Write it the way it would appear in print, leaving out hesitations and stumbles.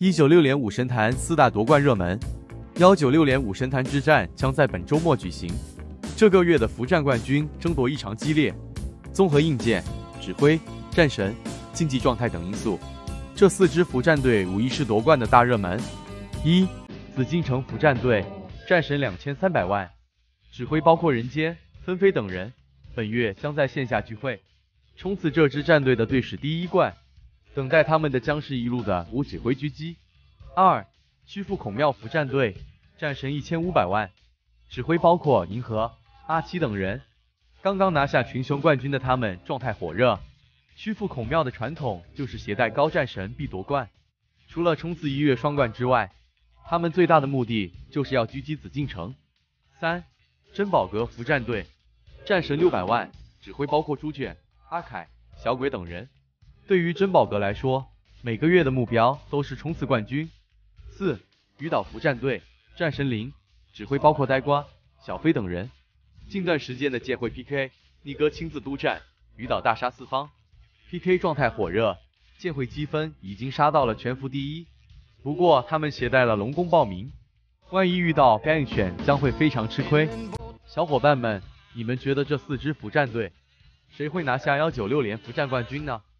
196连武神坛4大夺冠热门，196连武神坛之战将在本周末举行。这个月的服战冠军争夺异常激烈，综合硬件、指挥、战神、竞技状态等因素，这4支服战队无疑是夺冠的大热门。1. 紫禁城服战队，战神2300万，指挥包括人间、纷飞等人，本月将在线下聚会，冲刺这支战队的队史第1冠。等待他们的将是一路的无指挥狙击。2. 曲阜孔庙服战队，战神1500万，指挥包括银河、阿七等人。刚刚拿下群雄冠军的他们状态火热。曲阜孔庙的传统就是携带高战神必夺冠，除了冲刺1月双冠之外，他们最大的目的就是要狙击紫禁城。3. 珍宝阁服战队，战神600万，指挥包括朱卷、阿凯、小鬼等人。对于珍宝阁来说，每个月的目标都是冲刺冠军。4. 鱼岛服战队，战神0，指挥包括呆瓜、小飞等人。近段时间的剑会 PK， 逆哥亲自督战，鱼岛大杀四方 ，PK 状态火热，剑会积分已经杀到了全服第1。不过他们携带了龙宫报名，万一遇到边缘犬将会非常吃亏。小伙伴们，你们觉得这4支服战队谁会拿下196连服战冠军呢？